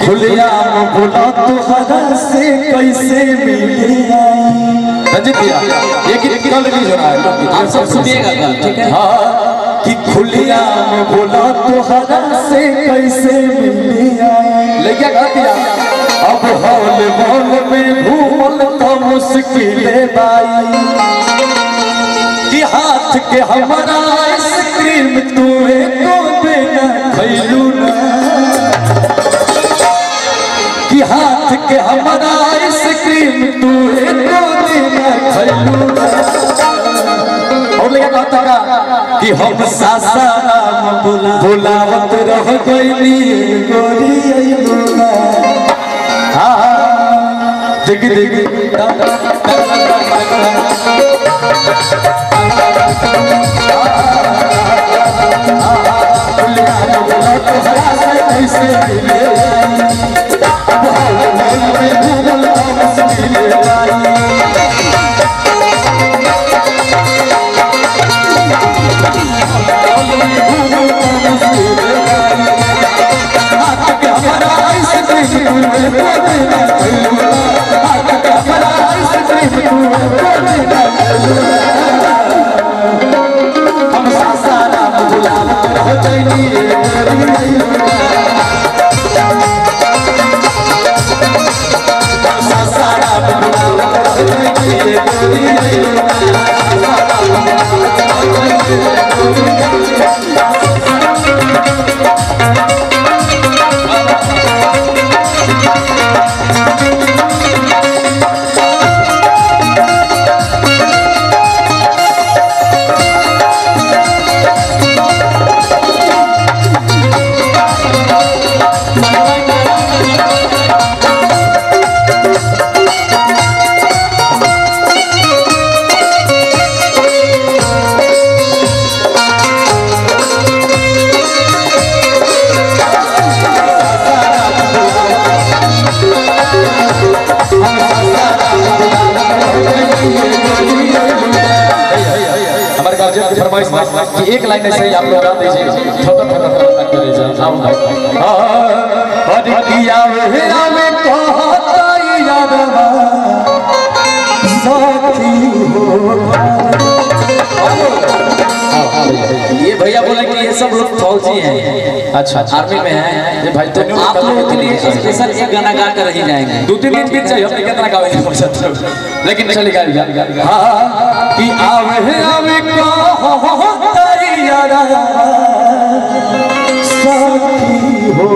खुलेआम बोला तुहरा से कैसे मिले रंजित भैया ये कल रिलीज हो रहा है, आप सब सुनिएगा कल, ठीक है? हाँ कि खुलेआम बोला तुहरा से कैसे मिले लेके कह दिया अब हॉल बॉल में घूमल तो मुश्किल बाई कि हाथ के हमारा आइसक्रीम तुम्हें को देना खैलू ना कि हाथ के हमारा आइसक्रीम तुम्हें को देना खैलू ना। और लेकिन कहता रहा कि हम सासाराम बुलावत रह गईली गोरी अइलू ना। हाँ दिग दिग कि एक लाइन ऐसे ही आप लोग गा दीजिए ये भैया बोले कि ये सब लोग फौजी हैं, अच्छा आर्मी में हैं ये भाई, तो आप लोगों के लिए स्पेशल एक गाना गा कर ही जाएंगे। 2-3 दिन बीत जाए हमने कितना गाएंगे लेकिन चलेगा कि आवे आवे साथी हो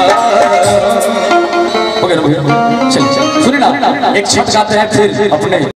एक छठ गाते हैं फिर अपने